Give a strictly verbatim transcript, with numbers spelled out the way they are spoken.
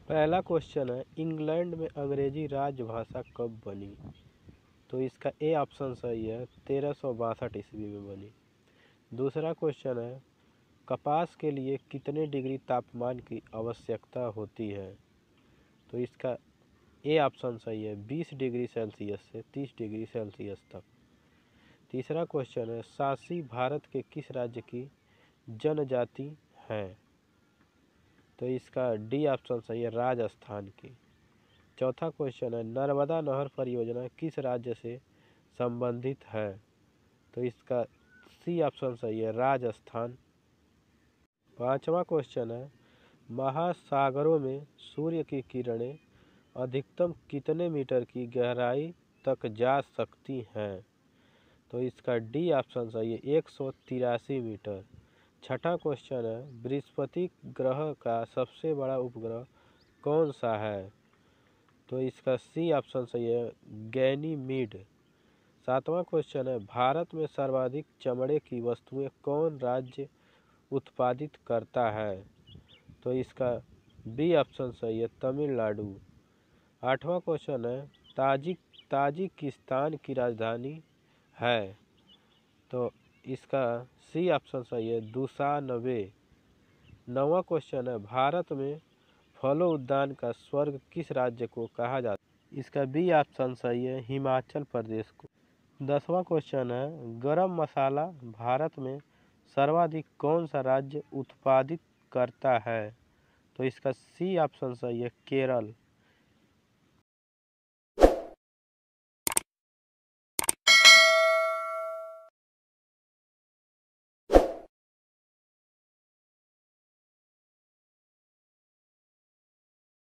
पहला क्वेश्चन है, इंग्लैंड में अंग्रेजी राजभाषा कब बनी? तो इसका ए ऑप्शन सही है, तेरह सौ बासठ ईस्वी में बनी। दूसरा क्वेश्चन है, कपास के लिए कितने डिग्री तापमान की आवश्यकता होती है? तो इसका ए ऑप्शन सही है, बीस डिग्री सेल्सियस से तीस डिग्री सेल्सियस तक। तीसरा क्वेश्चन है, सांची भारत के किस राज्य की जनजाति है? तो इसका डी ऑप्शन सही है, राजस्थान की। चौथा क्वेश्चन है, नर्मदा नहर परियोजना किस राज्य से संबंधित है? तो इसका सी ऑप्शन सही है, राजस्थान। पांचवा क्वेश्चन है, महासागरों में सूर्य की किरणें अधिकतम कितने मीटर की गहराई तक जा सकती हैं? तो इसका डी ऑप्शन सही है, एक सौ तिरासी मीटर। छठा क्वेश्चन है, बृहस्पति ग्रह का सबसे बड़ा उपग्रह कौन सा है? तो इसका सी ऑप्शन सही है, गैनीमीड। सातवां क्वेश्चन है, भारत में सर्वाधिक चमड़े की वस्तुएं कौन राज्य उत्पादित करता है? तो इसका बी ऑप्शन सही है, तमिलनाडु। आठवां क्वेश्चन है, ताजिक ताजिकिस्तान की राजधानी है? तो इसका सी ऑप्शन सही है, दुशानबे। नौवां क्वेश्चन है, भारत में फलों उद्यान का स्वर्ग किस राज्य को कहा जाता है? इसका बी ऑप्शन सही है, हिमाचल प्रदेश को। दसवां क्वेश्चन है, गरम मसाला भारत में सर्वाधिक कौन सा राज्य उत्पादित करता है? तो इसका सी ऑप्शन सही है, केरल।